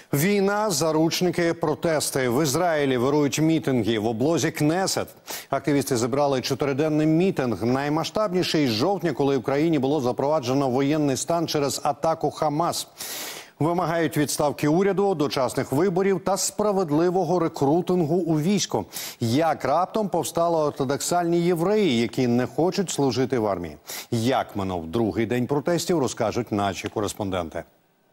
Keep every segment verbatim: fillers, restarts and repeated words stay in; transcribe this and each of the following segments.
Війна, заручники, протести. В Ізраїлі вирують мітинги. В облозі Кнесет активісти зібрали чотириденний мітинг. Наймасштабніший з жовтня, коли в країні було запроваджено воєнний стан через атаку Хамас. Вимагають відставки уряду, дочасних виборів та справедливого рекрутингу у військо. Як раптом повстали ортодоксальні євреї, які не хочуть служити в армії? Як минув другий день протестів, розкажуть наші кореспонденти.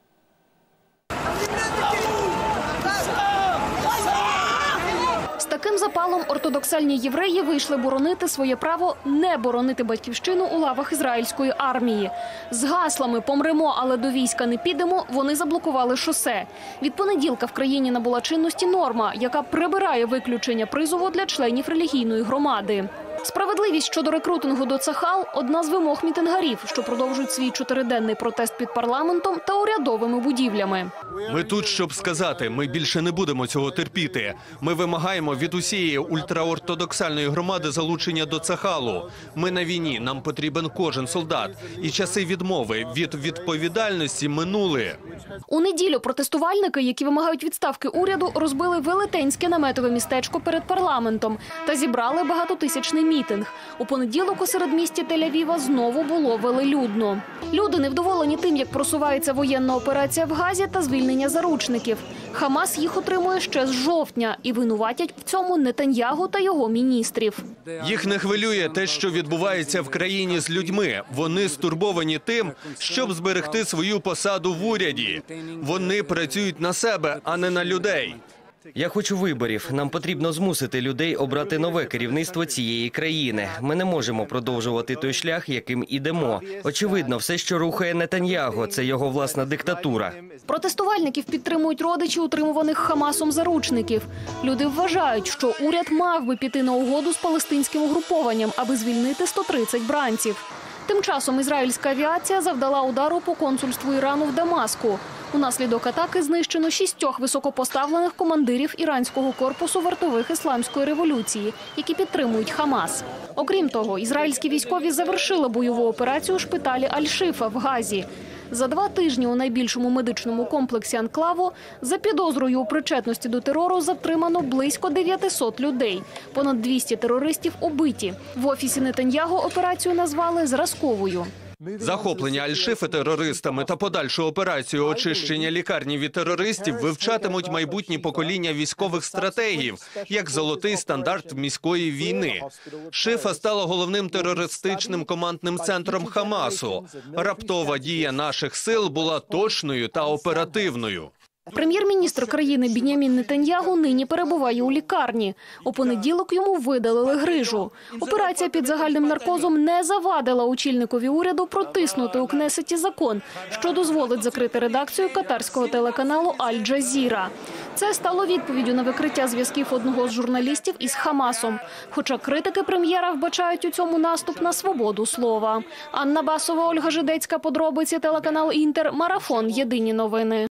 З таким запалом ортодоксальні євреї вийшли боронити своє право не боронити батьківщину у лавах ізраїльської армії. З гаслами «Помремо, але до війська не підемо» вони заблокували шосе. Від понеділка в країні набула чинності норма, яка прибирає виключення призову для членів релігійної громади. Справедливість щодо рекрутингу до Цахал – одна з вимог мітингарів, що продовжують свій чотириденний протест під парламентом та урядовими будівлями. Ми тут, щоб сказати, ми більше не будемо цього терпіти. Ми вимагаємо від усієї ультраортодоксальної громади залучення до Цахалу. Ми на війні, нам потрібен кожен солдат. І часи відмови від відповідальності минули. У неділю протестувальники, які вимагають відставки уряду, розбили велетенське наметове містечко перед парламентом та зібрали багатотисячний мітинг. У понеділок у середмісті Тель-Авіва знову було велелюдно. Люди невдоволені тим, як просувається воєнна операція в Газі та звільнення заручників. Хамас їх утримує ще з жовтня і винуватять в цьому Нетаньягу та його міністрів. Їх не хвилює те, що відбувається в країні з людьми. Вони стурбовані тим, щоб зберегти свою посаду в уряді. Вони працюють на себе, а не на людей. Я хочу виборів. Нам потрібно змусити людей обрати нове керівництво цієї країни. Ми не можемо продовжувати той шлях, яким ідемо. Очевидно, все, що рухає Нетаньягу, це його власна диктатура. Протестувальників підтримують родичі утримуваних Хамасом заручників. Люди вважають, що уряд мав би піти на угоду з палестинським угрупованням, аби звільнити сто тридцять бранців. Тим часом ізраїльська авіація завдала удару по консульству Ірану в Дамаску. Унаслідок атаки знищено шістьох високопоставлених командирів іранського корпусу вартових ісламської революції, які підтримують Хамас. Окрім того, ізраїльські військові завершили бойову операцію у шпиталі Аль-Шифа в Газі. За два тижні у найбільшому медичному комплексі анклаву за підозрою у причетності до терору затримано близько дев'ятисот людей. Понад двісті терористів убиті. В офісі Нетаньягу операцію назвали зразковою. Захоплення Аль-Шифи терористами та подальшу операцію очищення лікарні від терористів вивчатимуть майбутні покоління військових стратегів, як золотий стандарт міської війни. Шифа стала головним терористичним командним центром Хамасу. Раптова дія наших сил була точною та оперативною. Прем'єр-міністр країни Бін'ямін Нетаньягу нині перебуває у лікарні. У понеділок йому видалили грижу. Операція під загальним наркозом не завадила очільникові уряду протиснути у Кнесеті закон, що дозволить закрити редакцію катарського телеканалу «Аль-Джазіра». Це стало відповіддю на викриття зв'язків одного з журналістів із Хамасом. Хоча критики прем'єра вбачають у цьому наступ на свободу слова. Анна Басова, Ольга Жидецька, подробиці, телеканал «Інтер», Марафон, Єдині новини.